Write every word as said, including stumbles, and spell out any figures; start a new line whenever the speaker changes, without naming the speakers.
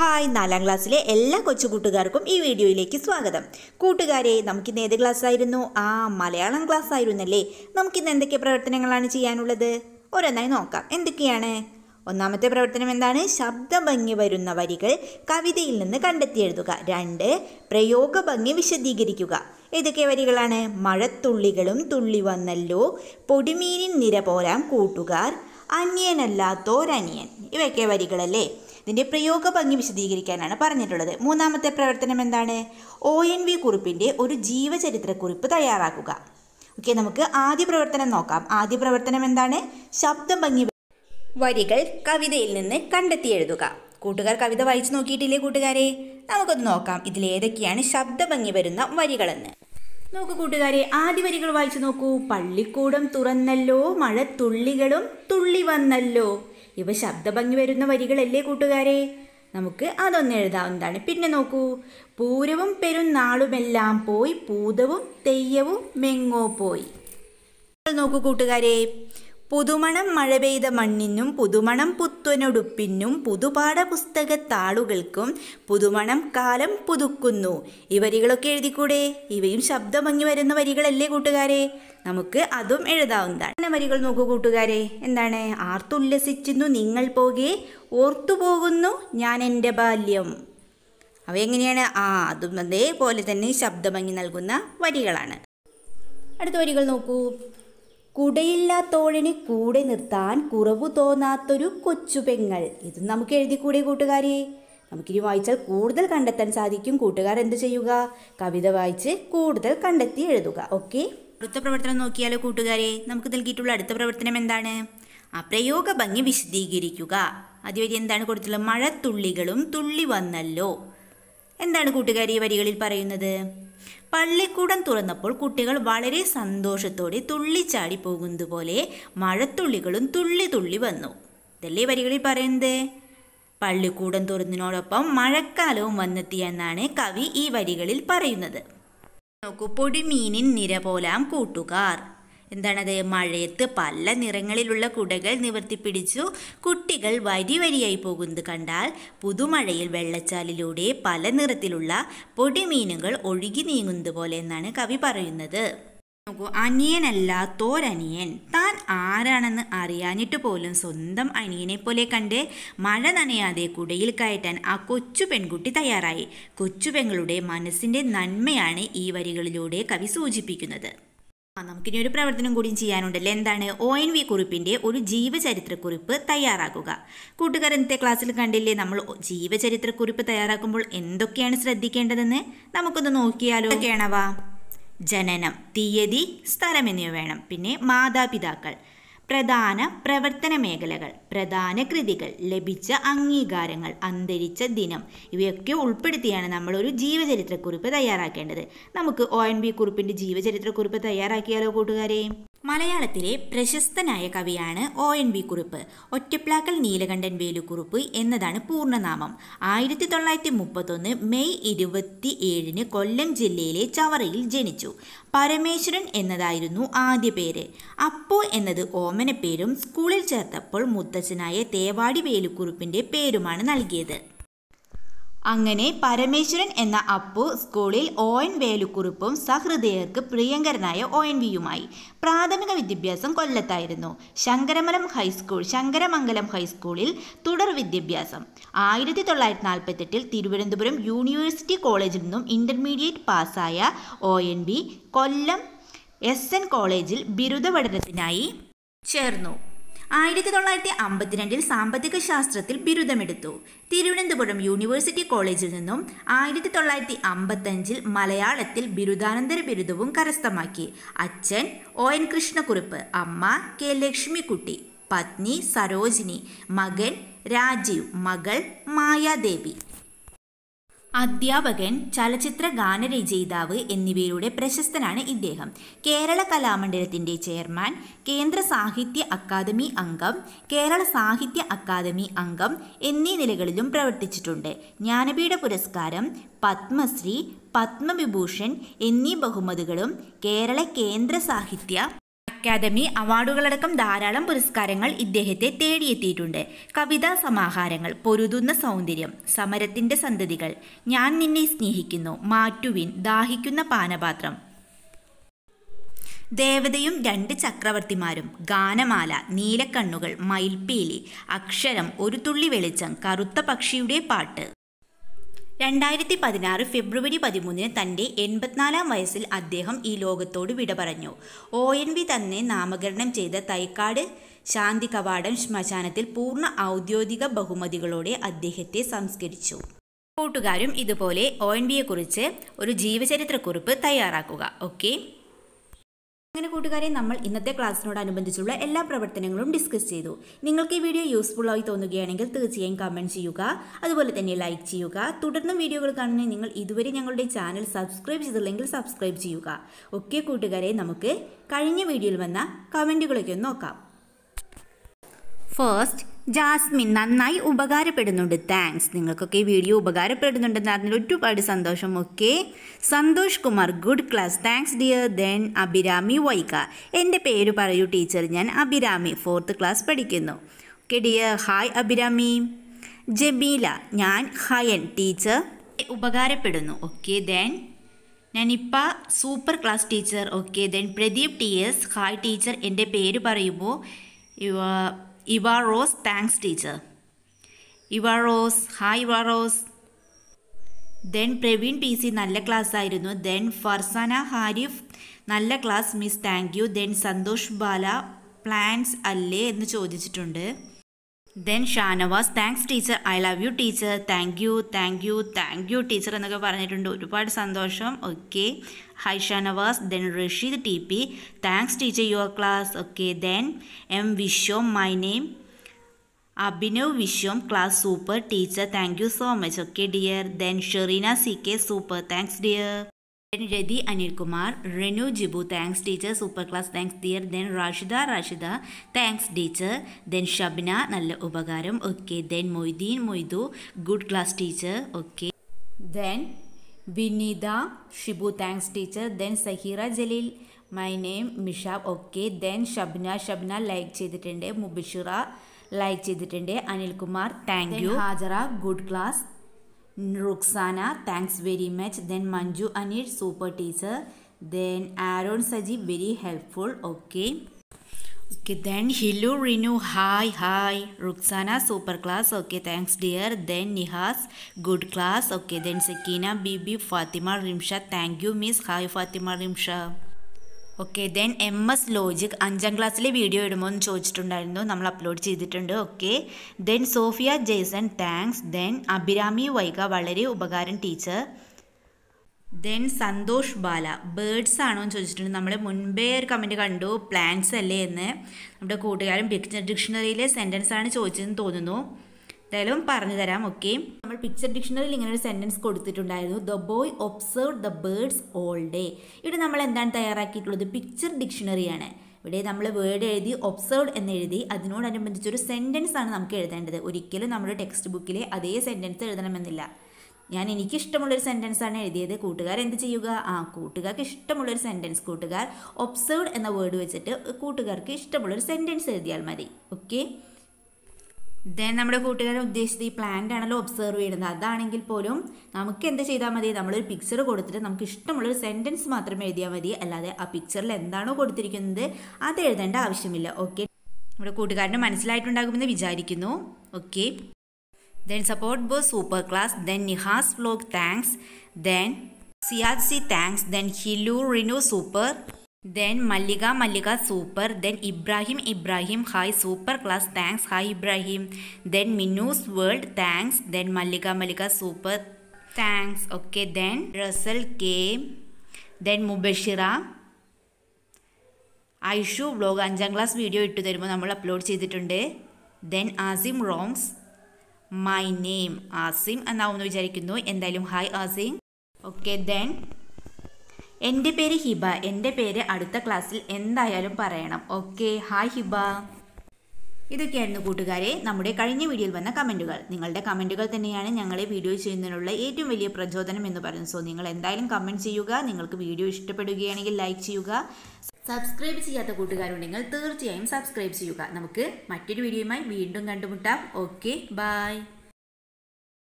Hi നാലാം ക്ലാസ്സിലെ എല്ലാ കൊച്ചു കൂട്ടുകാർക്കും ഈ വീഡിയോയിലേക്ക് സ്വാഗതം. കൂട്ടുകാരെ, നമുക്കിന്ന് ഏത് ക്ലാസ് ആയിരുന്നു? ആ മലയാളം ക്ലാസ് ആയിരുന്നല്ലേ. നമുക്കിന്ന് എന്തൊക്കെ പ്രവർത്തനങ്ങളാണ് ചെയ്യാനുള്ളത്? ഓരോന്നായി നോക്കാം. എന്തൊക്കെയാണ്? ഒന്നാമത്തെ പ്രവർത്തനം എന്താണ്? ശബ്ദഭംഗി വരുന്ന വരികൾ കവിതയിൽ നിന്ന് കണ്ടെത്തി എഴുതുക. രണ്ട്, പ്രയോഗഭംഗി വിശദീകരിക്കുക. ഏതൊക്കെ വരികളാണ്? മഴത്തുള്ളികളും തുള്ളി വന്നല്ലോ, പൊടിമീനിൻ നിര പോരാം കൂട്ടുകാർ, അന്യനല്ലാത്തോരനിയൻ. ഇവയൊക്കെ വരികളല്ലേ. ഇതിൻ്റെ പ്രയോഗഭംഗി വിശദീകരിക്കാനാണ് പറഞ്ഞിട്ടുള്ളത്. മൂന്നാമത്തെ പ്രവർത്തനം എന്താണ്? ഒ എൻ വി കുറിപ്പിൻ്റെ ഒരു ജീവചരിത്രക്കുറിപ്പ് തയ്യാറാക്കുക. ഓക്കെ, നമുക്ക് ആദ്യ പ്രവർത്തനം നോക്കാം. ആദ്യ പ്രവർത്തനം എന്താണ്? ശബ്ദഭംഗി വരികൾ കവിതയിൽ നിന്ന് കണ്ടെത്തി എഴുതുക. കൂട്ടുകാർ കവിത വായിച്ചു നോക്കിയിട്ടില്ലേ കൂട്ടുകാരെ? നമുക്കൊന്ന് നോക്കാം ഇതിലേതൊക്കെയാണ് ശബ്ദഭംഗി വരുന്ന വരികളെന്ന്. നോക്കൂ കൂട്ടുകാരെ, ആദ്യ വരികൾ വായിച്ചു നോക്കൂ. പള്ളിക്കൂടം തുറന്നല്ലോ, മഴത്തുള്ളികളും തുള്ളി വന്നല്ലോ. ഇവ ശബ്ദഭംഗി വരുന്ന വരികളല്ലേ കൂട്ടുകാരെ? നമുക്ക് അതൊന്ന് എഴുതാവുന്നതാണ്. പിന്നെ നോക്കൂ, പൂരവും പെരുന്നാളുമെല്ലാം പോയി, പൂതവും തെയ്യവും മെങ്ങോ പോയി. നോക്കൂ കൂട്ടുകാരെ, പുതുമണം മഴ പെയ്ത മണ്ണിനും പുതുമണം പുത്തനൊടുപ്പിനും പുതുപാഠ പുസ്തകത്താളുകൾക്കും പുതുമണം കാലം പുതുക്കുന്നു. ഈ വരികളൊക്കെ എഴുതിക്കൂടെ? ഇവയും ശബ്ദഭംഗി വരുന്ന വരികളല്ലേ കൂട്ടുകാരെ? നമുക്ക് അതും എഴുതാവുന്നതാണ്. വരികൾ നോക്കൂ കൂട്ടുകാരെ, എന്താണ്? ആർത്തുല്ലസിക്കുന്നു നിങ്ങൾ പോകെ, ഓർത്തുപോകുന്നു ഞാൻ എൻ്റെ ബാല്യം. അവ എങ്ങനെയാണ്? ആ അതും അതേപോലെ തന്നെ ശബ്ദഭംഗി നൽകുന്ന വരികളാണ്. അടുത്ത വരികൾ നോക്കൂ. കുടയില്ലാത്തോഴന് കൂടെ നിർത്താൻ കുറവു തോന്നാത്തൊരു കൊച്ചുപെങ്ങൾ. ഇത് നമുക്ക് എഴുതിക്കൂടെ കൂട്ടുകാരെ? നമുക്കിനി വായിച്ചാൽ കൂടുതൽ കണ്ടെത്താൻ സാധിക്കും. കൂട്ടുകാർ എന്ത് ചെയ്യുക? കവിത വായിച്ച് കൂടുതൽ കണ്ടെത്തി എഴുതുക. ഓക്കെ, അടുത്ത പ്രവർത്തനം നോക്കിയാലോ കൂട്ടുകാരെ? നമുക്ക് നൽകിയിട്ടുള്ള അടുത്ത പ്രവർത്തനം എന്താണ്? ആ പ്രയോഗഭംഗി വിശദീകരിക്കുക. അതുവഴി എന്താണ് കൊടുത്തിട്ടുള്ളത്? മഴത്തുള്ളികളും തുള്ളി വന്നല്ലോ. എന്താണ് കൂട്ടുകാരി ഈ വരികളിൽ പറയുന്നത്? പള്ളിക്കൂടം തുറന്നപ്പോൾ കുട്ടികൾ വളരെ സന്തോഷത്തോടെ തുള്ളിച്ചാടി പോകുന്നത് പോലെ മഴത്തുള്ളികളും തുള്ളി തുള്ളി വന്നു. ഇതല്ലേ വരികളിൽ പറയുന്നത്? പള്ളിക്കൂടം തുറന്നതിനോടൊപ്പം മഴക്കാലവും വന്നെത്തി എന്നാണ് കവി ഈ വരികളിൽ പറയുന്നത്. നോക്കൂ, പൊടിമീനിൻ നിര പോലാം കൂട്ടുകാർ. എന്താണത്? മഴയത്ത് പല നിറങ്ങളിലുള്ള കുടകൾ നിവർത്തിപ്പിടിച്ചു കുട്ടികൾ വരി വരിയായി പോകുന്നത് കണ്ടാൽ പുതുമഴയിൽ വെള്ളച്ചാലിലൂടെ പല നിറത്തിലുള്ള പൊടിമീനുകൾ ഒഴുകി നീങ്ങുന്നത് പോലെ എന്നാണ് കവി പറയുന്നത്. നോക്കൂ, അനിയനല്ലാത്തോരനിയൻ. താൻ ആരാണെന്ന് അറിയാഞ്ഞിട്ട് പോലും സ്വന്തം അനിയനെ പോലെ കണ്ട് മഴ നനയാതെ കുടയിൽ കയറ്റാൻ ആ കൊച്ചു പെൺകുട്ടി തയ്യാറായി. കൊച്ചുപെങ്ങളുടെ മനസ്സിൻ്റെ നന്മയാണ് ഈ വരികളിലൂടെ കവി സൂചിപ്പിക്കുന്നത്. ആ നമുക്കിനി ഒരു പ്രവർത്തനം കൂടി ചെയ്യാനുണ്ടല്ലോ. എന്താണ്? ഒ എൻ വി കുറിപ്പിൻ്റെ ഒരു ജീവചരിത്രക്കുറിപ്പ് തയ്യാറാക്കുക. കൂട്ടുകാർ ഇന്നത്തെ ക്ലാസ്സിൽ കണ്ടില്ലേ നമ്മൾ ജീവചരിത്രക്കുറിപ്പ് തയ്യാറാക്കുമ്പോൾ എന്തൊക്കെയാണ് ശ്രദ്ധിക്കേണ്ടതെന്ന്? നമുക്കൊന്ന് നോക്കിയാലോ. എന്തൊക്കെയാണവ? ജനനം, തീയതി, സ്ഥലം എന്നിവ വേണം. പിന്നെ മാതാപിതാക്കൾ, പ്രധാന പ്രവർത്തന മേഖലകൾ, പ്രധാന കൃതികൾ, ലഭിച്ച അംഗീകാരങ്ങൾ, അന്തരിച്ച ദിനം, ഇവയൊക്കെ ഉൾപ്പെടുത്തിയാണ് നമ്മളൊരു ജീവചരിത്രക്കുറിപ്പ് തയ്യാറാക്കേണ്ടത്. നമുക്ക് ഒ എൻ വി കുറിപ്പിൻ്റെ ജീവചരിത്രക്കുറിപ്പ് തയ്യാറാക്കിയാലോ കൂട്ടുകാരെ? മലയാളത്തിലെ പ്രശസ്തനായ കവിയാണ് ഒ എൻ വി കുറിപ്പ്. ഒറ്റപ്ലാക്കൽ നീലകണ്ഠൻ വേലുക്കുറുപ്പ് എന്നതാണ് പൂർണ്ണനാമം. ആയിരത്തി തൊള്ളായിരത്തി മുപ്പത്തൊന്ന് മെയ് ഇരുപത്തി ഏഴിന് കൊല്ലം ജില്ലയിലെ ചവറയിൽ ജനിച്ചു. പരമേശ്വരൻ എന്നതായിരുന്നു ആദ്യ പേര്. അപ്പു എന്നത് ഓമനപ്പേരും സ്കൂളിൽ ചേർത്തപ്പോൾ മുത്തച്ഛനായ തേവാടി വേലുക്കുറുപ്പിൻ്റെ പേരുമാണ് നൽകിയത്. അങ്ങനെ പരമേശ്വരൻ എന്ന അപ്പു സ്കൂളിൽ ഒ എൻ വേലുക്കുറുപ്പും സഹൃദയർക്ക് പ്രിയങ്കരനായ ഒ എൻ വിയുമായി. പ്രാഥമിക വിദ്യാഭ്യാസം കൊല്ലത്തായിരുന്നു. ശങ്കരമലം ഹൈസ്കൂൾ ശങ്കരമംഗലം ഹൈസ്കൂളിൽ തുടർ വിദ്യാഭ്യാസം. ആയിരത്തി തൊള്ളായിരത്തി നാൽപ്പത്തെട്ടിൽ തിരുവനന്തപുരം യൂണിവേഴ്സിറ്റി കോളേജിൽ നിന്നും ഇൻ്റർമീഡിയറ്റ് പാസ്സായ O N V Kollam S N കോളേജിൽ ബിരുദ പഠനത്തിനായി ചേർന്നു. ആയിരത്തി തൊള്ളായിരത്തി അമ്പത്തിരണ്ടിൽ സാമ്പത്തിക ശാസ്ത്രത്തിൽ ബിരുദമെടുത്തു. തിരുവനന്തപുരം യൂണിവേഴ്സിറ്റി കോളേജിൽ നിന്നും ആയിരത്തി തൊള്ളായിരത്തി അമ്പത്തഞ്ചിൽ മലയാളത്തിൽ ബിരുദാനന്തര ബിരുദവും കരസ്ഥമാക്കി. അച്ഛൻ ഒ എൻ കൃഷ്ണക്കുറുപ്പ്, അമ്മ കെ ലക്ഷ്മിക്കുട്ടി, പത്നി സരോജിനി, മകൻ രാജീവ്, മകൾ മായാദേവി. അധ്യാപകൻ, ചലച്ചിത്ര ഗാനരചയിതാവ് എന്നിവയിലൂടെ പ്രശസ്തനാണ് ഇദ്ദേഹം. കേരള കലാമണ്ഡലത്തിൻ്റെ ചെയർമാൻ, കേന്ദ്ര സാഹിത്യ അക്കാദമി അംഗം, കേരള സാഹിത്യ അക്കാദമി അംഗം എന്നീ നിലകളിലും പ്രവർത്തിച്ചിട്ടുണ്ട്. ജ്ഞാനപീഠ പുരസ്കാരം, പത്മശ്രീ, പത്മവിഭൂഷൺ എന്നീ ബഹുമതികളും കേരള കേന്ദ്ര സാഹിത്യ അക്കാദമി അവാർഡുകളടക്കം ധാരാളം പുരസ്കാരങ്ങൾ ഇദ്ദേഹത്തെ തേടിയെത്തിയിട്ടുണ്ട്. കവിതാ സമാഹാരങ്ങൾ: പൊരുതുന്ന സൗന്ദര്യം, സമരത്തിൻ്റെ സന്തതികൾ, ഞാൻ നിന്നെ സ്നേഹിക്കുന്നു, മാറ്റുവിൻ, ദാഹിക്കുന്ന പാനപാത്രം, ദേവതയും രണ്ട് ചക്രവർത്തിമാരും, ഗാനമാല, നീലക്കണ്ണുകൾ, മയിൽപ്പീലി, അക്ഷരം, ഒരു തുള്ളി വെളിച്ചം, കറുത്ത പക്ഷിയുടെ പാട്ട്. രണ്ടായിരത്തി പതിനാറ് ഫെബ്രുവരി പതിമൂന്നിന് തൻ്റെ എൺപത്തിനാലാം വയസ്സിൽ അദ്ദേഹം ഈ ലോകത്തോട് വിട പറഞ്ഞു. ഒ എൻ വി തന്നെ നാമകരണം ചെയ്ത തൈക്കാട് ശാന്തി കവാടം ശ്മശാനത്തിൽ പൂർണ്ണ ഔദ്യോഗിക ബഹുമതികളോടെ അദ്ദേഹത്തെ സംസ്കരിച്ചു. കൂട്ടുകാരും ഇതുപോലെ ഒ എൻ വിയെക്കുറിച്ച് ഒരു ജീവചരിത്രക്കുറിപ്പ് തയ്യാറാക്കുക. ഓക്കെ, അങ്ങനെ കൂട്ടുകാരെ, നമ്മൾ ഇന്നത്തെ ക്ലാസ്സിനോടനുബന്ധിച്ചുള്ള എല്ലാ പ്രവർത്തനങ്ങളും ഡിസ്കസ് ചെയ്തു. നിങ്ങൾക്ക് ഈ വീഡിയോ യൂസ്ഫുള്ളായി തോന്നുകയാണെങ്കിൽ തീർച്ചയായും കമൻറ്റ് ചെയ്യുക, അതുപോലെ തന്നെ ലൈക്ക് ചെയ്യുക. തുടർന്നും വീഡിയോകൾ കാണുന്ന നിങ്ങൾ ഇതുവരെ ഞങ്ങളുടെ ചാനൽ സബ്സ്ക്രൈബ് ചെയ്തില്ലെങ്കിൽ സബ്സ്ക്രൈബ് ചെയ്യുക. ഓക്കെ കൂട്ടുകാരെ, നമുക്ക് കഴിഞ്ഞ വീഡിയോയിൽ വന്ന കമൻറ്റുകളൊക്കെ ഒന്ന് നോക്കാം. ഫസ്റ്റ്, ജാസ്മിൻ നന്നായി ഉപകാരപ്പെടുന്നുണ്ട്, താങ്ക്സ്. നിങ്ങൾക്കൊക്കെ ഈ വീഡിയോ ഉപകാരപ്പെടുന്നുണ്ടെന്ന് അതിൽ ഒരുപാട് സന്തോഷം. Okay. Santhosh Kumar, good class, thanks dear. Then Abhirami Vaika, എൻ്റെ പേര് പറയൂ ടീച്ചർ, ഞാൻ അഭിരാമി, ഫോർത്ത് ക്ലാസ് പഠിക്കുന്നു. Okay dear, hi Abhirami. Jameela, ഞാൻ ഹയൻ, ടീച്ചർ ഉപകാരപ്പെടുന്നു. ഓക്കെ. ദെൻ ഞാനിപ്പ super class teacher. Okay. Then Pradeep T S, hi teacher, എൻ്റെ പേര് പറയുമ്പോൾ യുവ ഇവാറോസ്, താങ്ക്സ് ടീച്ചർ. ഇവാറോസ്, ഹായ് ഇവാറോസ്. ദെൻ പ്രവീൺ പി സി, നല്ല ക്ലാസ് ആയിരുന്നു. ദെൻ ഫർസാന ഹാരിഫ്, നല്ല class miss, thank U. Then Santhosh Bala, plans അല്ലേ എന്ന് ചോദിച്ചിട്ടുണ്ട്. Then Shanavas, thanks teacher, I love you teacher, thank you thank you thank you teacher എന്നൊക്കെ പറഞ്ഞിട്ടുണ്ട്. ഒരുപാട് സന്തോഷം. Okay, hi Shanavas. Then Rasheed T P, thanks teacher, your class. Okay. Then M Viswam, my name Abhinav Viswam, class super teacher, thank you so much. Okay dear. Then Sherina C K, super, thanks dear. Then Rathi Anilkumar, Renu Jibu, thanks teacher, super class, thanks dear. Then Rashida Rashida, thanks teacher. Then Shabna, നല്ല ഉപകാരം. Okay. Then Moideen Moidu, good class teacher. Okay. Then Vineetha Shibu, thanks teacher. Then Saheera Jaleel, my name Mishab. Okay. Then Shabna Shabna like ചെയ്തിട്ടുണ്ട്. Mubishira like ചെയ്തിട്ടുണ്ട്. Anilkumar, thank you. Hajara, good class. Ruksana, thanks very much. Then Manju Anil, super teacher. Then Aaron Sajeev, very helpful. Okay. Okay. Then Hilu Rinu, hi hi. Ruksana, super class. Okay, thanks dear. Then Nihas, good class. Okay. Then Sakeena Bibi, Fathima Rimsha, thank you miss, hi Fathima Rimsha. Okay. Then M S logic, അഞ്ചാം ക്ലാസ്സിലെ video ഇടുമോ എന്ന് ചോദിച്ചിട്ടുണ്ടായിരുന്നു, നമ്മൾ upload ചെയ്തിട്ടുണ്ട്. Okay. Then Sophia Jaison, thanks. Then Abhirami Vaika, വളരെ ഉപകാരം teacher. Then Santhosh Bala, birds ആണോ എന്ന് ചോദിച്ചിട്ടുണ്ട്. നമ്മൾ മുൻപേ ഒരു കമൻറ്റ് കണ്ടു, പ്ലാന്റ്സ് അല്ലേ എന്ന്. നമ്മുടെ കൂട്ടുകാരൻ പിക്ചർ ഡിക്ഷണറിയിലെ സെൻറ്റൻസ് ആണ് ചോദിച്ചതെന്ന് തോന്നുന്നു. എന്തായാലും പറഞ്ഞു തരാം. ഓക്കെ. നമ്മൾ പിക്ചർ ഡിക്ഷണറിയിൽ ഇങ്ങനെ ഒരു സെൻറ്റൻസ് കൊടുത്തിട്ടുണ്ടായിരുന്നു, the boy observe the birds all day. ഇവിടെ നമ്മൾ എന്താണ് തയ്യാറാക്കിയിട്ടുള്ളത്? പിക്ചർ ഡിക്ഷണറിയാണ്. ഇവിടെ നമ്മൾ വേർഡ് എഴുതി, ഒബ്സർവ്ഡ് എന്ന് എഴുതി, അതിനോടനുബന്ധിച്ചൊരു സെൻറ്റൻസ് ആണ് നമുക്ക് എഴുതേണ്ടത്. ഒരിക്കലും നമ്മുടെ ടെക്സ്റ്റ് ബുക്കിലെ അതേ സെൻറ്റൻസ് എഴുതണമെന്നില്ല. ഞാൻ എനിക്കിഷ്ടമുള്ളൊരു സെൻറ്റൻസാണ് എഴുതിയത്. കൂട്ടുകാർ എന്ത് ചെയ്യുക? ആ കൂട്ടുകാർക്ക് ഇഷ്ടമുള്ളൊരു സെൻറ്റൻസ്, കൂട്ടുകാർ ഒബ്സർവ്ഡ് എന്ന വേർഡ് വെച്ചിട്ട് കൂട്ടുകാർക്ക് ഇഷ്ടമുള്ളൊരു സെൻറ്റൻസ് എഴുതിയാൽ മതി. ഓക്കെ. ദെൻ നമ്മുടെ കൂട്ടുകാരെ ഉദ്ദേശിച്ചത് ഈ പ്ലാന്റ് ആണല്ലോ ഒബ്സർവ് ചെയ്യുന്നത്. അതാണെങ്കിൽ പോലും നമുക്ക് എന്ത് ചെയ്താൽ മതി? നമ്മളൊരു പിക്ചർ കൊടുത്തിട്ട് നമുക്ക് ഇഷ്ടമുള്ളൊരു സെൻറ്റൻസ് മാത്രമേ എഴുതിയാൽ മതി. അല്ലാതെ ആ പിക്ചറിൽ എന്താണോ കൊടുത്തിരിക്കുന്നത് അത് എഴുതേണ്ട ആവശ്യമില്ല. ഓക്കെ. നമ്മുടെ കൂട്ടുകാരന് മനസ്സിലായിട്ടുണ്ടാകുമെന്ന് വിചാരിക്കുന്നു. Okay. Then support boss, super class. Then Nihas vlog, thanks. Then Siadsi, thanks. Then Hilu Rinu, super. Then Mallika Mallika, super. Then Ibrahim Ibrahim, hi, super class, thanks. Hi Ibrahim. Then Minu's world, thanks. Then Mallika Mallika, super, thanks. Okay. Then Russell K. Then Mubashira. Aishu vlog അഞ്ചാം class video ഇട്ടു തരുമ്പോൾ നമ്മൾ upload ചെയ്തിട്ടുണ്ട്. Then Asim റോങ്സ്, my name Asim എന്നാവുമെന്ന് വിചാരിക്കുന്നു. എന്തായാലും hi Asim. Okay. Then എൻ്റെ പേര് ഹിബ, എൻ്റെ പേര് അടുത്ത ക്ലാസ്സിൽ എന്തായാലും പറയണം. ഓക്കെ. ഹായ് ഹിബ. ഇതൊക്കെയായിരുന്നു കൂട്ടുകാരെ നമ്മുടെ കഴിഞ്ഞ വീഡിയോയിൽ വന്ന കമൻറ്റുകൾ. നിങ്ങളുടെ കമൻറ്റുകൾ തന്നെയാണ് ഞങ്ങളെ വീഡിയോ ചെയ്യുന്നതിനുള്ള ഏറ്റവും വലിയ പ്രചോദനം എന്ന് പറയുന്നത്. സോ നിങ്ങൾ എന്തായാലും കമൻറ്റ് ചെയ്യുക. നിങ്ങൾക്ക് വീഡിയോ ഇഷ്ടപ്പെടുകയാണെങ്കിൽ ലൈക്ക് ചെയ്യുക. സബ്സ്ക്രൈബ് ചെയ്യാത്ത കൂട്ടുകാരുണ്ടെങ്കിൽ തീർച്ചയായും സബ്സ്ക്രൈബ് ചെയ്യുക. നമുക്ക് മറ്റൊരു വീഡിയോയുമായി വീണ്ടും കണ്ടുമുട്ടാം. Okay, by.